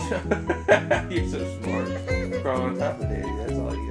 You're so smart. Crawl on top of Daddy. That's all you